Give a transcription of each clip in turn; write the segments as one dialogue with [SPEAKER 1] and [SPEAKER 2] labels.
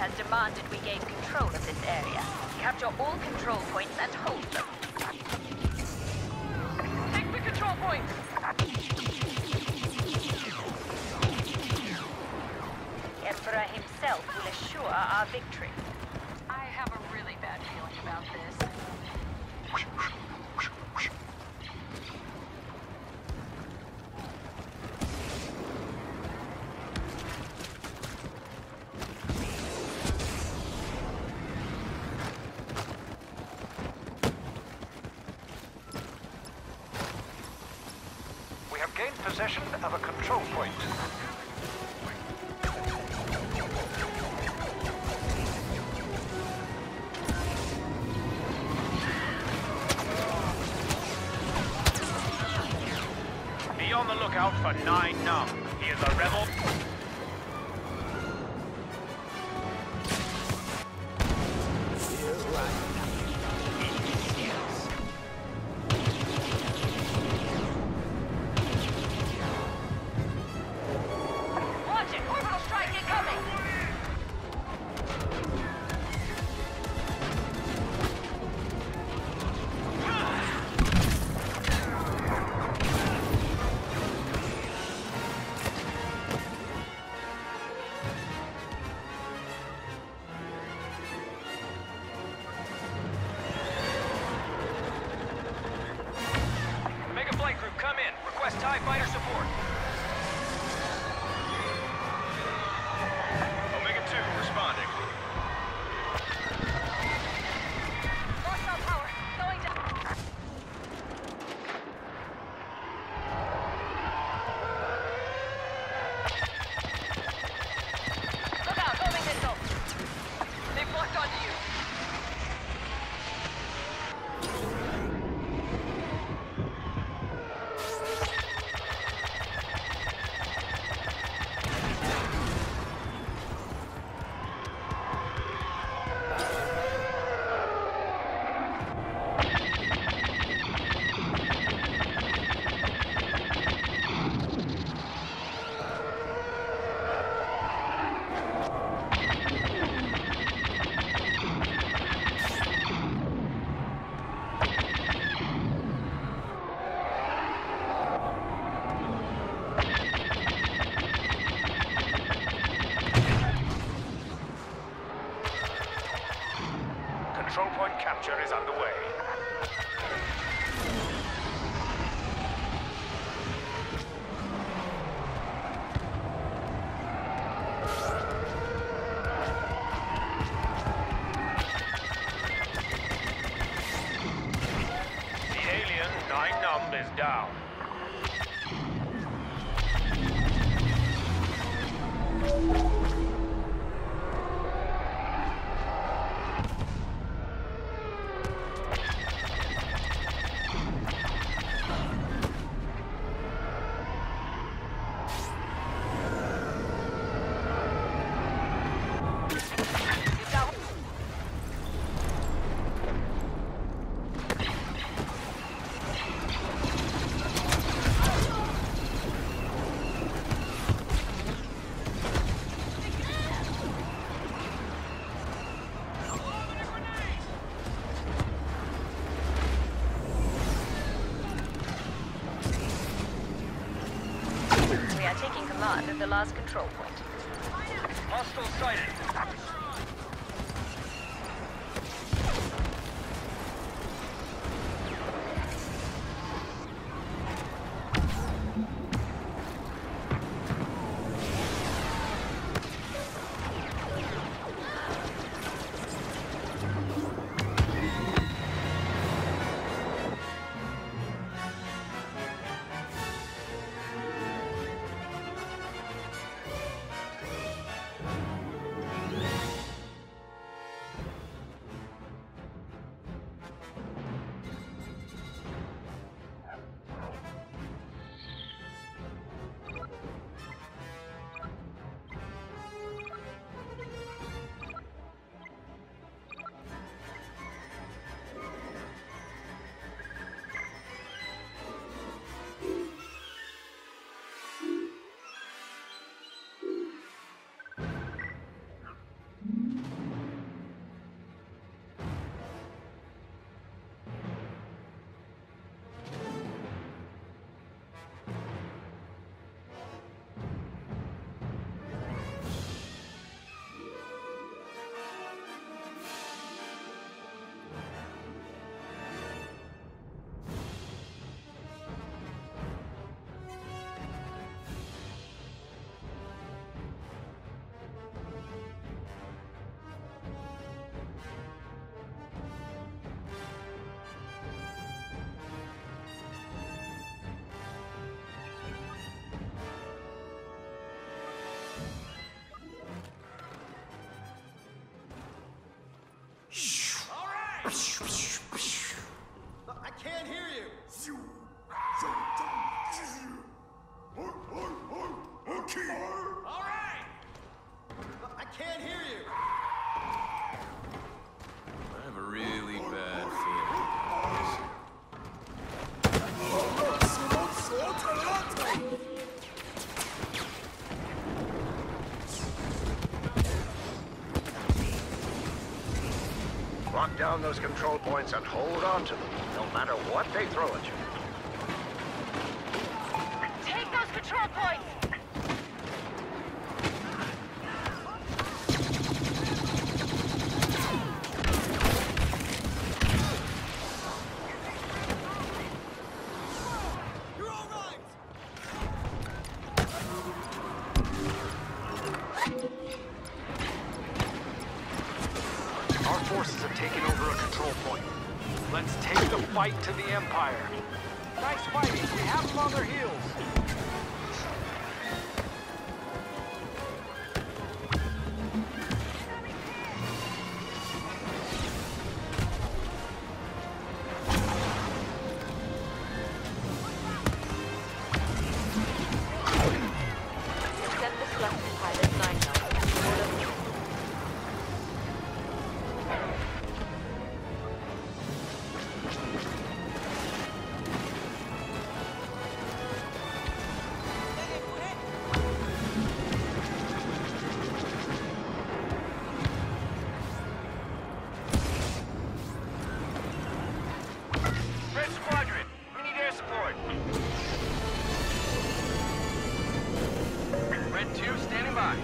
[SPEAKER 1] has demanded we gain control of this area. Capture all control points and hold them. Take the control points! The Emperor himself will assure our victory. I have a really bad feeling about this.
[SPEAKER 2] We have gained possession of a control point.
[SPEAKER 3] Be on the lookout for 9 Numb. He is a rebel.
[SPEAKER 1] Watch it! Orbital strike incoming!
[SPEAKER 3] Mega flight group, come in. Request TIE fighter support. Omega 2, responding.
[SPEAKER 1] Lost our power. Going down. Look out! Homing missile! They've locked onto you.
[SPEAKER 3] Control point capture is underway. The alien 9 Numb is down.
[SPEAKER 1] We are taking command of the last control point.
[SPEAKER 3] Hostile sighted.
[SPEAKER 4] I can't hear you. All right. I can't hear you.
[SPEAKER 5] I have a really bad feeling.
[SPEAKER 2] Lock down those control points and hold on to them, no matter what they throw at you.
[SPEAKER 1] Take those control points!
[SPEAKER 4] You're all right.
[SPEAKER 3] Our forces have taken over a control point. Let's take the fight to the Empire. Nice fighting. We have them on their heels.
[SPEAKER 1] Send the selected pilot 99.
[SPEAKER 3] Red Squadron, we need air support. Red 2, standing by.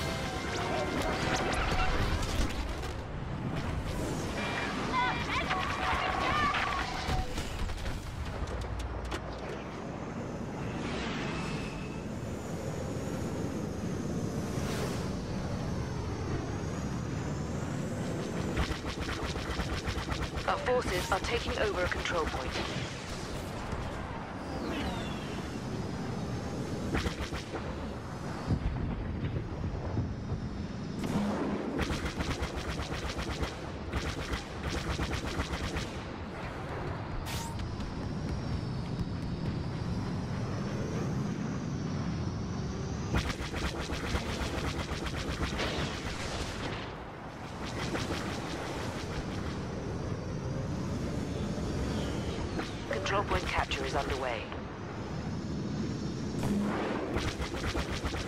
[SPEAKER 1] Our forces are taking over a control point. Control point capture is underway.